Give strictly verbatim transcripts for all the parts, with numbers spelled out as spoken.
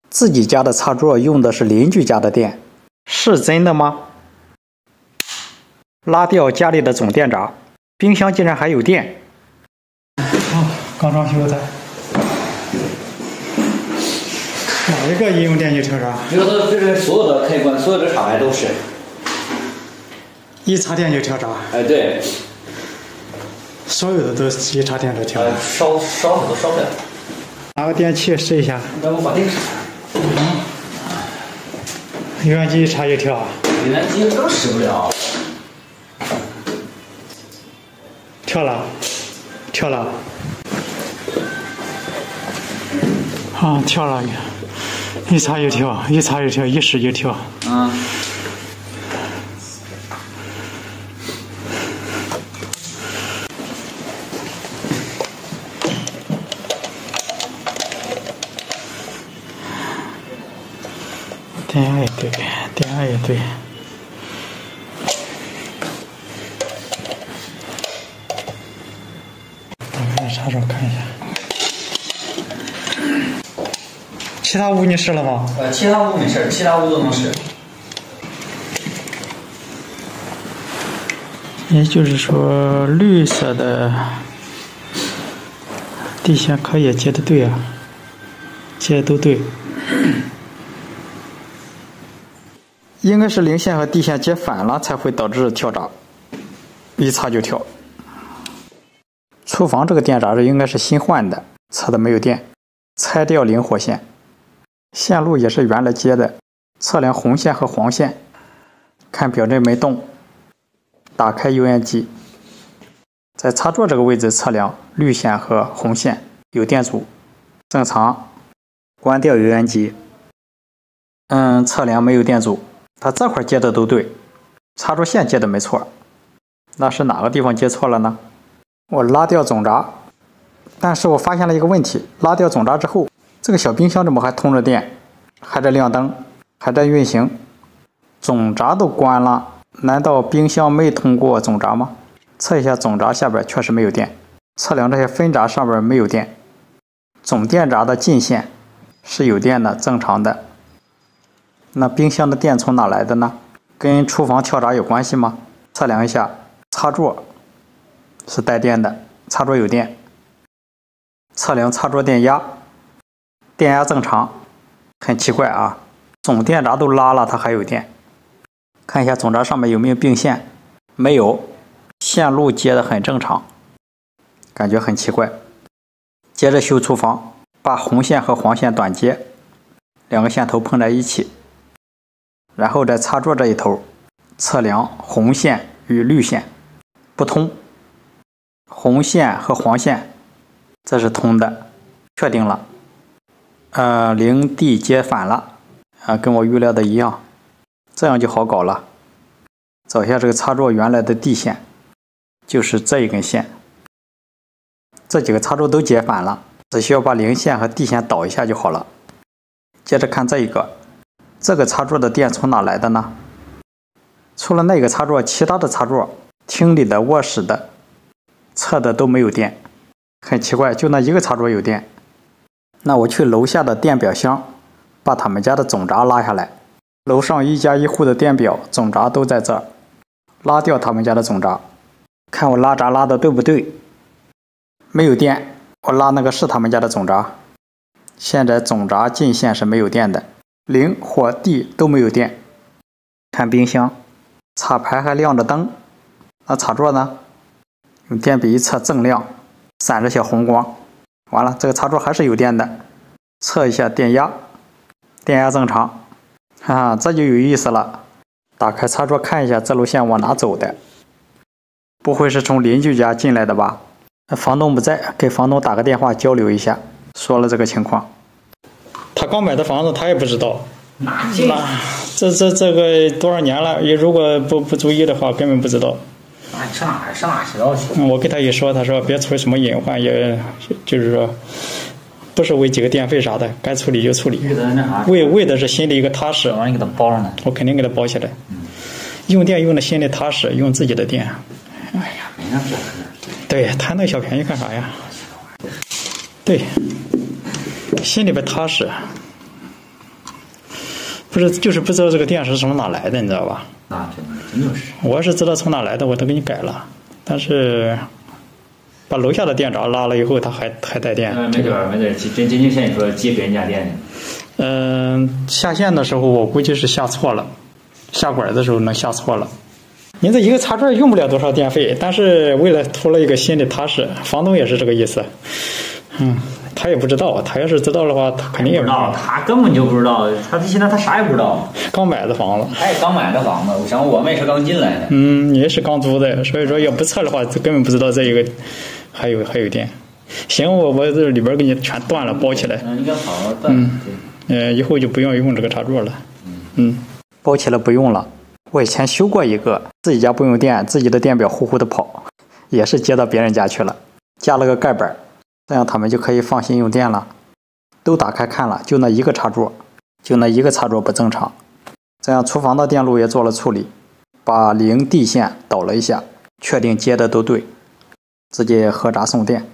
自己家的插座用的是邻居家的电，是真的吗？拉掉家里的总电闸，冰箱竟然还有电。哦，刚装修的。哪一个应用电器车闸？ 有的就是所有的开关，所有的插排都是。 一插电就跳闸。 哎，对。 所有的都一插电就跳。 呃，烧烧可都烧不了。 拿个电器试一下。 那我把电插。 嗯。油烟机一插就跳。 油烟机更使不了。 跳了，跳了。啊，跳了。一插就跳，一插就跳，一使就跳。 嗯。 电压也对，电压也对。打开插座看一下。其他屋你试了吗？ 呃，其他屋没事，其他屋都能试。 也就是说，绿色的地线可也接的对啊，接的都对。应该是零线和地线接反了才会导致跳闸，一插就跳。厨房这个电闸是应该是新换的，测的没有电，拆掉灵活线。线路也是原来接的，测量红线和黄线，看表针没动。打开油烟机，在插座这个位置测量绿线和红线有电阻，正常。关掉油烟机，嗯，测量没有电阻，它这块接的都对，插座线接的没错。那是哪个地方接错了呢？我拉掉总闸，但是我发现了一个问题，拉掉总闸之后，这个小冰箱怎么还通着电，还在亮灯，还在运行？总闸都关了，难道冰箱没通过总闸吗？测一下总闸下边确实没有电，测量这些分闸上边没有电，总电闸的进线是有电的，正常的。那冰箱的电从哪来的呢？跟厨房跳闸有关系吗？测量一下，插座是带电的，插座有电。测量插座电压，电压正常，很奇怪啊，总电闸都拉了，它还有电。看一下总闸上面有没有并线，没有，线路接的很正常，感觉很奇怪。接着修厨房，把红线和黄线短接，两个线头碰在一起，然后在插座这一头测量红线与绿线不通，红线和黄线这是通的，确定了。呃，零 D 接反了，啊，跟我预料的一样，这样就好搞了。找一下这个插座原来的地线，就是这一根线。这几个插座都接反了，只需要把零线和地线导一下就好了。接着看这一个，这个插座的电从哪来的呢？除了那个插座，其他的插座，厅里的、卧室的，测的都没有电，很奇怪，就那一个插座有电。那我去楼下的电表箱，把他们家的总闸拉下来。楼上一家一户的电表总闸都在这儿，拉掉他们家的总闸，看我拉闸拉的对不对？没有电，我拉那个是他们家的总闸。现在总闸进线是没有电的，零或地都没有电。看冰箱，插排还亮着灯，那插座呢？用电笔一测正亮，闪着小红光。完了，这个插座还是有电的。测一下电压，电压正常，哈哈，这就有意思了。打开插座看一下这路线往哪走的，不会是从邻居家进来的吧？房东不在，给房东打个电话交流一下，说了这个情况。他刚买的房子，他也不知道。 哪这这这这个多少年了，也如果不不注意的话，根本不知道。 啊，上哪上哪知道去？ 嗯，我跟他一说，他说别出什么隐患，也就是说，不是为几个电费啥的，该处理就处理。为为的是心里一个踏实。 我给他包上呢。 我肯定给他包起来。嗯。用电用的心里踏实，用自己的电。 哎呀，没那事。 对，贪那小便宜干啥呀？对，心里边踏实。 不是，就是不知道这个电是从哪来的，你知道吧？ 那真真就是。 我是知道从哪来的，我都给你改了，但是把楼下的电闸拉了以后，它还还带电。 没准儿没准儿，真真就像你说接别人家电呢。 嗯、呃，下线的时候我估计是下错了，下管的时候能下错了。您这一个插座用不了多少电费，但是为了图了一个心里踏实，房东也是这个意思。嗯，他也不知道，他要是知道的话，他肯定也不知道，他根本就不知道，他现在他啥也不知道。 刚买的房子， 他也刚买的房子，我想我们也是刚进来的。 嗯，也是刚租的，所以说要不测的话，根本不知道这一个还有还有电。行，我我这里边给你全断了，包起来。 嗯，应该好好断。 嗯，呃，以后就不用用这个插座了。嗯嗯，包起来不用了。我以前修过一个，自己家不用电，自己的电表呼呼的跑，也是接到别人家去了，加了个盖板，这样他们就可以放心用电了。都打开看了，就那一个插座，就那一个插座不正常。这样厨房的电路也做了处理，把零 D 线导了一下，确定接的都对，直接合闸送电。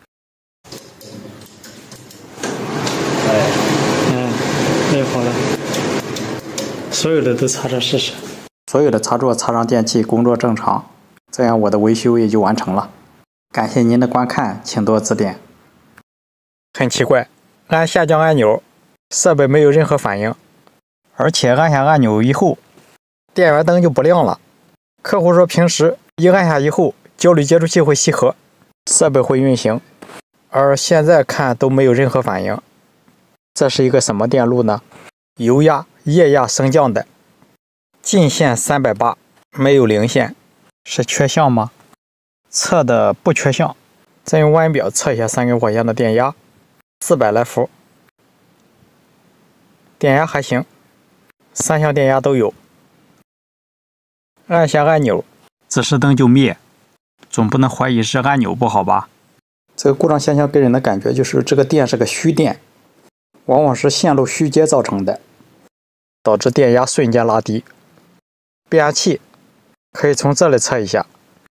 哎， 嗯，那好了，所有的都插上试试。所有的插座插上电器，工作正常，这样我的维修也就完成了。感谢您的观看，请多指点。很奇怪，按下降按钮，设备没有任何反应，而且按下按钮以后，电源灯就不亮了。客户说平时一按下以后，焦虑接触器会吸合，设备会运行，而现在看都没有任何反应。这是一个什么电路呢？油压、液压升降的。进线三百八，没有零线，是缺项吗？测的不缺项，再用腕表测一下三根火线的电压，四百来伏，电压还行，三项电压都有。按下按钮，指示灯就灭，总不能怀疑是按钮不好吧？这个故障现象给人的感觉就是这个电是个虚电，往往是线路虚接造成的，导致电压瞬间拉低。变压器可以从这里测一下，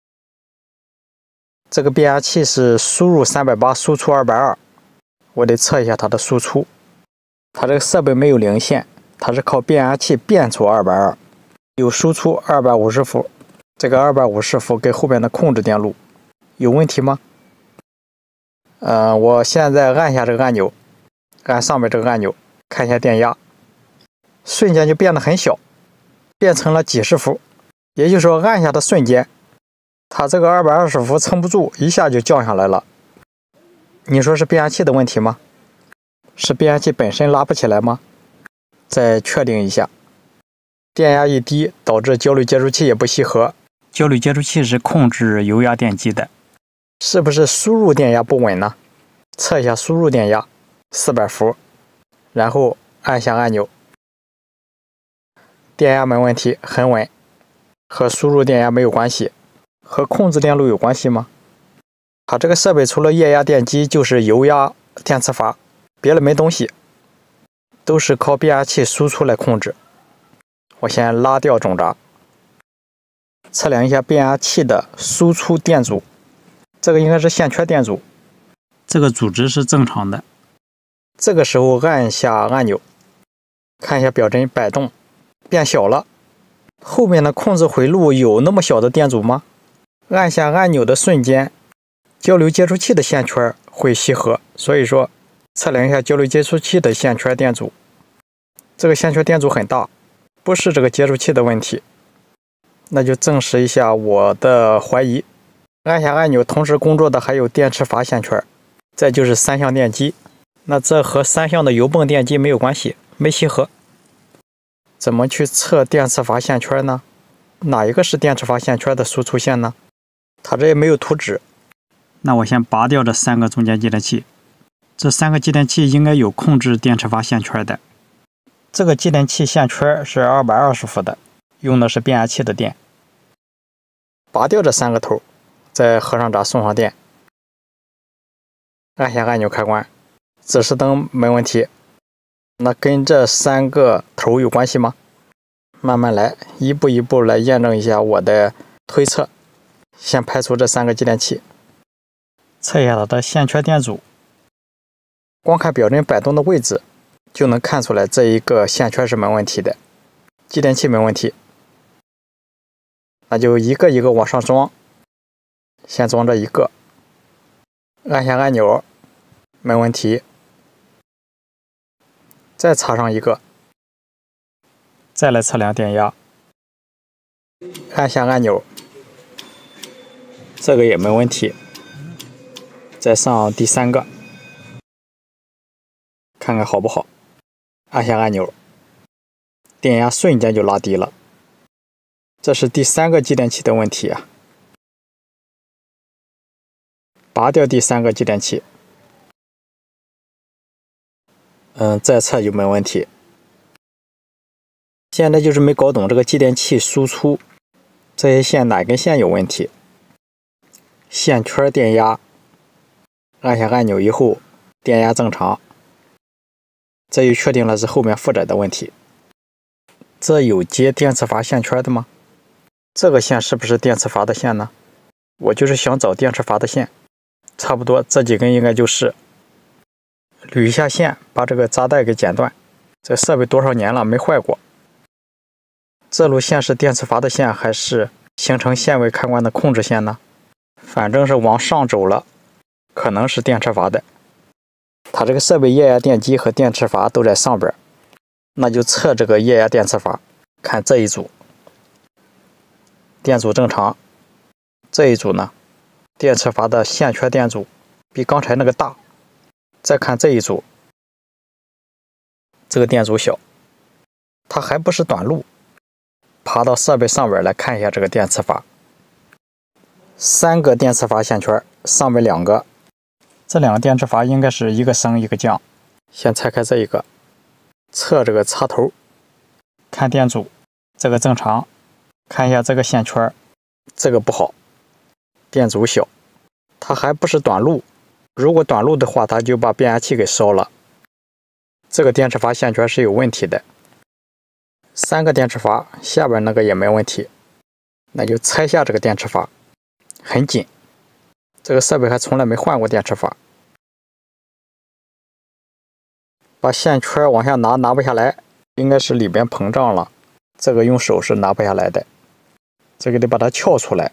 这个变压器是输入三百八，输出二百二，我得测一下它的输出。它这个设备没有零线，它是靠变压器变出二百二，有输出二百五十伏，这个二百五十伏给后边的控制电路有问题吗？呃，我现在按下这个按钮，按上面这个按钮，看一下电压，瞬间就变得很小。变成了几十伏，也就是说按下的瞬间，它这个二百二十伏撑不住，一下就降下来了。你说是变压器的问题吗？是变压器本身拉不起来吗？再确定一下，电压一低，导致焦虑接触器也不吸合。焦虑接触器是控制油压电机的，是不是输入电压不稳呢？测一下输入电压，四百伏，然后按下按钮。电压没问题，很稳，和输入电压没有关系，和控制电路有关系吗？它这个设备除了液压电机就是油压电磁阀，别的没东西，都是靠变压器输出来控制。我先拉掉总闸，测量一下变压器的输出电阻，这个应该是线圈电阻，这个阻值是正常的。这个时候按下按钮，看一下表针摆动。变小了，后面的控制回路有那么小的电阻吗？按下按钮的瞬间，交流接触器的线圈会吸合，所以说测量一下交流接触器的线圈电阻。这个线圈电阻很大，不是这个接触器的问题，那就证实一下我的怀疑。按下按钮同时工作的还有电磁阀线圈，再就是三相电机，那这和三相的油泵电机没有关系，没吸合。怎么去测电磁阀线圈呢？哪一个是电磁阀线圈的输出线呢？它这也没有图纸。那我先拔掉这三个中间继电器，这三个继电器应该有控制电磁阀线圈的。这个继电器线圈是二百二十伏的，用的是变压器的电。拔掉这三个头，再合上闸送上电。按下按钮开关，指示灯没问题。那跟这三个头有关系吗？慢慢来，一步一步来验证一下我的推测。先排除这三个继电器，测一下它的线圈电阻。光看表针摆动的位置， 就能看出来这一个线圈是没问题的，继电器没问题。那就一个一个往上装，先装这一个，按下按钮，没问题。再插上一个，再来测量电压，按下按钮，这个也没问题。再上第三个，看看好不好，按下按钮，电压瞬间就拉低了。这是第三个继电器的问题啊。拔掉第三个继电器，嗯，再测就没问题。现在就是没搞懂这个继电器输出这些线哪根线有问题。线圈电压，按下按钮以后，电压正常，这就确定了是后面负载的问题。这有接电磁阀线圈的吗？这个线是不是电磁阀的线呢？我就是想找电磁阀的线，差不多这几根应该就是。捋一下线，把这个扎带给剪断。这设备多少年了没坏过？这路线是电磁阀的线，还是形成线位开关的控制线呢？反正是往上走了，可能是电磁阀的。它这个设备液压电机和电磁阀都在上边，那就测这个液压电磁阀，看这一组。电阻正常，这一组呢，电磁阀的线圈电阻比刚才那个大。再看这一组，这个电阻小，它还不是短路。爬到设备上边来看一下这个电磁阀，三个电磁阀线圈，上面两个，这两个电磁阀应该是一个升一个降。先拆开这一个，测这个插头，看电阻，这个正常。看一下这个线圈，这个不好，电阻小，它还不是短路。如果短路的话，它就把变压器给烧了。这个电磁阀线圈是有问题的。三个电磁阀，下边那个也没问题，那就拆下这个电磁阀，很紧。这个设备还从来没换过电磁阀。把线圈往下拿，拿不下来，应该是里边膨胀了。这个用手是拿不下来的，这个得把它撬出来。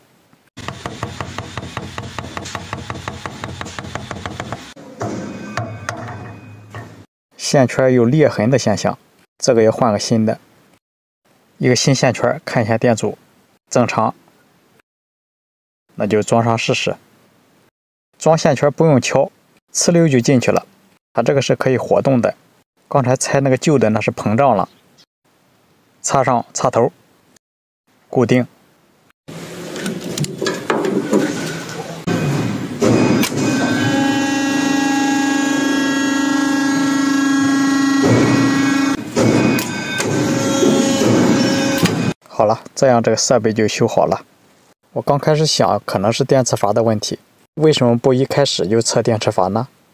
线圈有裂痕的现象，这个要换个新的。一个新线圈，看一下电阻，正常，那就装上试试。装线圈不用敲，呲溜就进去了。它这个是可以活动的，刚才拆那个旧的那是膨胀了。插上插头，固定。好了，这样这个设备就修好了。我刚开始想可能是电磁阀的问题，为什么不一开始就测电磁阀呢？